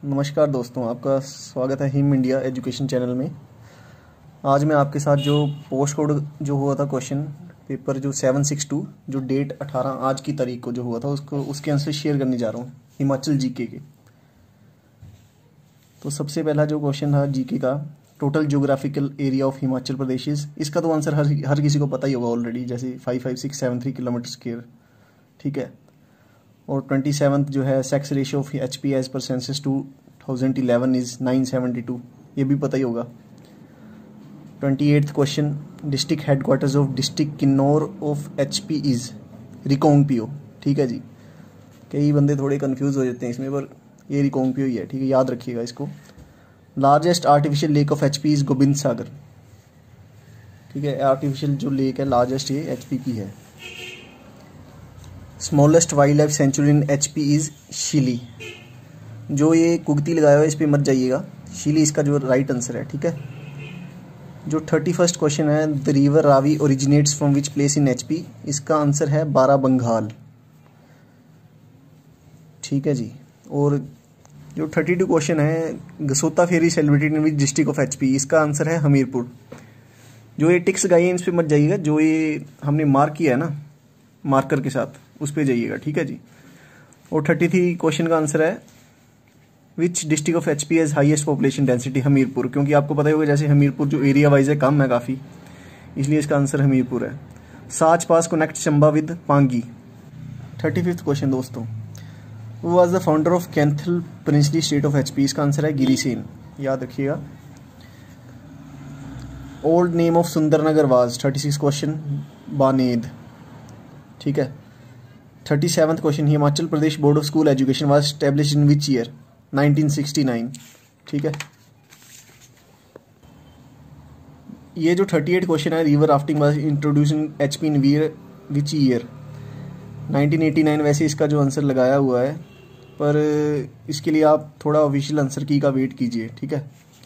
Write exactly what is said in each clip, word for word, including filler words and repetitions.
नमस्कार दोस्तों, आपका स्वागत है हिम इंडिया एजुकेशन चैनल में। आज मैं आपके साथ जो पोस्ट कोड जो हुआ था क्वेश्चन पेपर जो सेवन सिक्स टू जो डेट अठारह आज की तारीख को जो हुआ था उसको उसके आंसर शेयर करने जा रहा हूँ हिमाचल जीके के। तो सबसे पहला जो क्वेश्चन था जीके का, total geographical area of Himachal Pradesh is, इसका तो आंसर हर हर किसी को पता ही होगा ऑलरेडी, जैसे five five six seven three kilometre square. ठीक है। और ट्वेंटी सेवन्थ जो है sex ratio of H P as per census two thousand eleven is nine seventy two, ये भी पता ही होगा। Twenty eighth question, district headquarters of district Kinnaur of H P is Reckong Peo. ठीक है जी, कई बंदे थोड़े कंफ्यूज हो जाते हैं इसमें, पर ये रिकोंगपियो ही है। ठीक है, याद रखिएगा इसको। Largest artificial lake of H P is Gobind Sagar. ठीक है, आर्टिफिशियल जो लेक है लार्जेस्ट ये एच पी की है। Smallest wildlife sanctuary in H P is Shili. जो ये कुगती लगाया हुआ है इस पर मत जाइएगा, शिली इसका जो राइट आंसर है। ठीक है। जो थर्टी फर्स्ट क्वेश्चन है, the river Ravi originates from which place in H P, इसका आंसर है बारा बंगाल। ठीक है जी। और जो थर्टी टू क्वेश्चन है, Gasota fair celebrated in which district of H P, इसका आंसर है हमीरपुर। जो ये टिक्स लगाई है इस पर मत जाइएगा, जो ये हमने मार्क किया है ना मार्कर के साथ उस पर जाइएगा। ठीक है जी। और थर्टी थ्री क्वेश्चन का आंसर है which district of H P has highest population density, Hamirpur. क्योंकि आपको पता ही होगा जैसे हमीरपुर जो एरिया वाइज है कम है काफ़ी, इसलिए इसका आंसर हमीरपुर है। Sach pass connect Chamba with Pangi. Thirty fifth question दोस्तों, who was the founder of Keonthal princely state of H P, इसका आंसर है गिरिसेन। याद रखिएगा। Old name of Sundernagar was, thirty six question, Baned. ठीक है। Thirty seventh question, Himachal Pradesh board of school education was established in which year, nineteen sixty nine. ठीक है। ये जो थर्टी एट क्वेश्चन है, river rafting was introduce in H P in which year, nineteen eighty nine. वैसे इसका जो answer लगाया हुआ है, पर इसके लिए आप थोड़ा ऑफिशियल आंसर की का वेट कीजिए। ठीक है,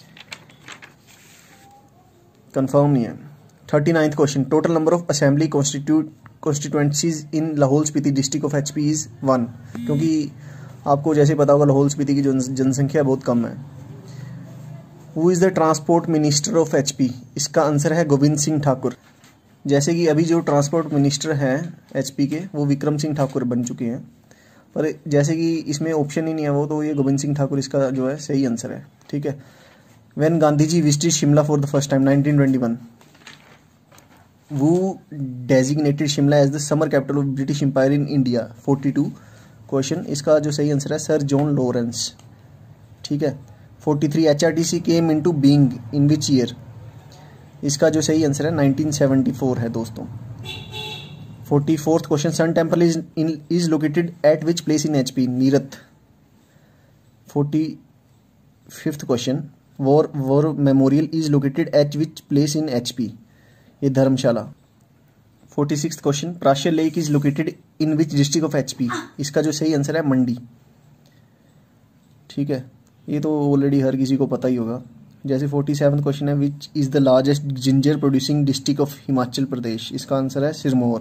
कंफर्म नहीं है। Thirty ninth question, total number of assembly constitute constituencies in Lahaul Spiti district of H P is one. क्योंकि आपको जैसे पता होगा लाहौल स्पीति की जो जनसंख्या बहुत कम है। Who is the transport minister of H P, इसका आंसर है गोविंद सिंह ठाकुर। जैसे कि अभी जो ट्रांसपोर्ट मिनिस्टर हैं एच पी के वो विक्रम सिंह ठाकुर बन चुके हैं, पर जैसे कि इसमें ऑप्शन ही नहीं है वो, तो ये गोविंद सिंह ठाकुर इसका जो है सही आंसर है। ठीक है। When Gandhi ji visited Shimla for the first time, nineteen twenty one. Who designated Shimla as the summer capital of British empire in India, forty two question, इसका जो सही आंसर है सर जॉन लॉरेंस। ठीक है। Forty three, H R T C came into being in which year, इसका जो सही answer है नाइनटीन सेवेंटी फोर है दोस्तों। Forty fourth question, sun temple is in is located at which place in H P, Nirath. Forty fifth question, war war memorial is located at which place in H P, ये Dharamshala. Forty six question, Prashar lake is located in which district of H P, इसका जो सही answer है मंडी। ठीक है, ये तो already हर किसी को पता ही होगा। जैसे फोर्टी सेवन क्वेश्चन है, which is the largest ginger producing district of Himachal Pradesh, इसका आंसर है Sirmaur.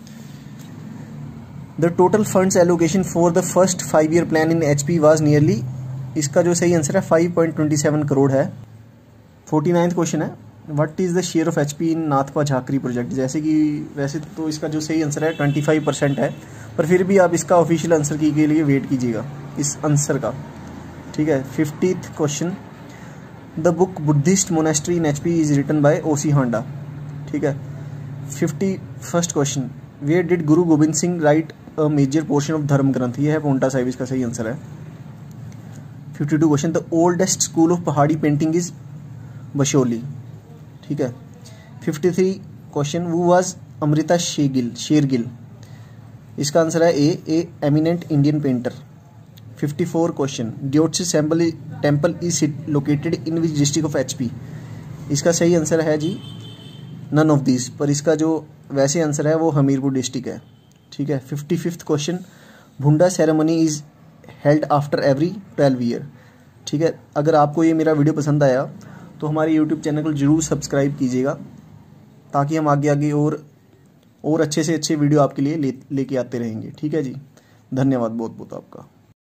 The total funds allocation for the first five year plan in H P was nearly, इसका जो सही आंसर है five point twenty seven crore है। Forty ninth question है, what is the share of H P in Nathpa Jhakri project. जैसे कि वैसे तो इसका जो सही आंसर है ट्वेंटी फाइव परसेंट है, पर फिर भी आप इसका ऑफिशियल आंसर की के लिए वेट कीजिएगा इस आंसर का। ठीक है। Fiftieth question, the book Buddhist monastery in H P is written by O C Handa. ठीक है। Fifty first question, where did Guru Gobind Singh write a major portion of Dharam Granth, ये है पोंटा साहिब, इसका सही आंसर है। Fifty two question, the oldest school of Pahari painting is Basohli. ठीक है। Fifty three question, who was Amrita Shergil Shergil, इसका आंसर है a a eminent Indian painter. Fifty four question, Deotsidh temple temple is located in which district of H P, इसका सही answer है जी none of this, पर इसका जो वैसे आंसर है वो हमीरपुर डिस्ट्रिक्ट है। ठीक है। Fifty fifth question, Bhunda ceremony is held after every twelve year. ठीक है। अगर आपको ये मेरा वीडियो पसंद आया तो हमारे यूट्यूब चैनल को जरूर सब्सक्राइब कीजिएगा, ताकि हम आगे आगे और और अच्छे से अच्छे वीडियो आपके लिए ले लेके आते रहेंगे। ठीक है जी, धन्यवाद बहुत बहुत आपका।